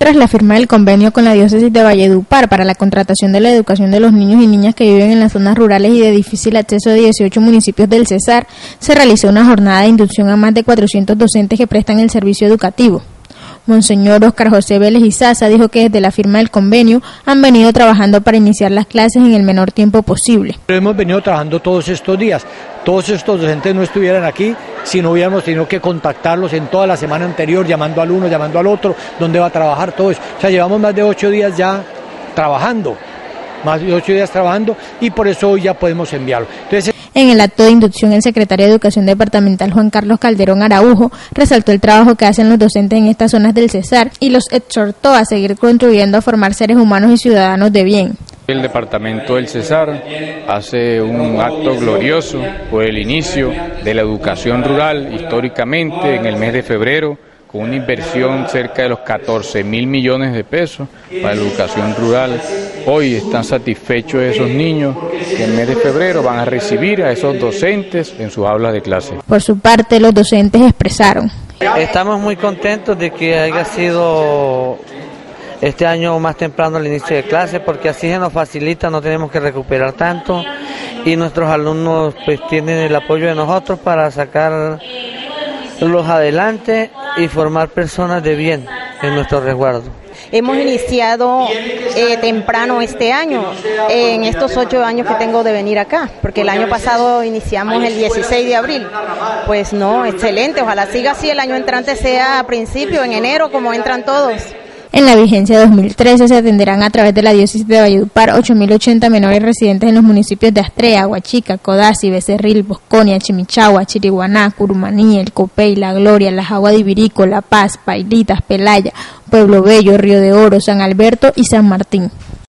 tras la firma del convenio con la diócesis de Valledupar para la contratación de la educación de los niños y niñas que viven en las zonas rurales y de difícil acceso de 18 municipios del Cesar, se realizó una jornada de inducción a más de 400 docentes que prestan el servicio educativo. Monseñor Óscar José Vélez Izaza dijo que desde la firma del convenio han venido trabajando para iniciar las clases en el menor tiempo posible. Hemos venido trabajando todos estos días. Todos estos docentes no estuvieran aquí si no hubiéramos tenido que contactarlos en toda la semana anterior, llamando al uno, llamando al otro, dónde va a trabajar, todo eso. O sea, llevamos más de 8 días ya trabajando, y por eso hoy ya podemos enviarlo. Entonces, en el acto de inducción, el secretario de Educación Departamental Juan Carlos Calderón Araujo resaltó el trabajo que hacen los docentes en estas zonas del Cesar y los exhortó a seguir contribuyendo a formar seres humanos y ciudadanos de bien. El departamento del Cesar hace un acto glorioso por el inicio de la educación rural históricamente en el mes de febrero, con una inversión cerca de los 14.000 millones de pesos para la educación rural. Hoy están satisfechos esos niños que en el mes de febrero van a recibir a esos docentes en sus aulas de clase. Por su parte, los docentes expresaron: estamos muy contentos de que haya sido este año más temprano el inicio de clase, porque así se nos facilita, no tenemos que recuperar tanto y nuestros alumnos pues tienen el apoyo de nosotros para sacarlos adelante y formar personas de bien en nuestro resguardo. Hemos iniciado temprano este año, en estos 8 años que tengo de venir acá, porque el año pasado iniciamos el 16 de abril. Pues no, excelente, ojalá siga así, el año entrante sea a principio, en enero, como entran todos. En la vigencia 2013 se atenderán a través de la diócesis de Valledupar 8.080 menores residentes en los municipios de Astrea, Aguachica, Codazzi, Becerril, Bosconia, Chimichagua, Chiriguaná, Curumaní, El Copey, La Gloria, La Jagua de Ibirico, La Paz, Pailitas, Pelaya, Pueblo Bello, Río de Oro, San Alberto y San Martín.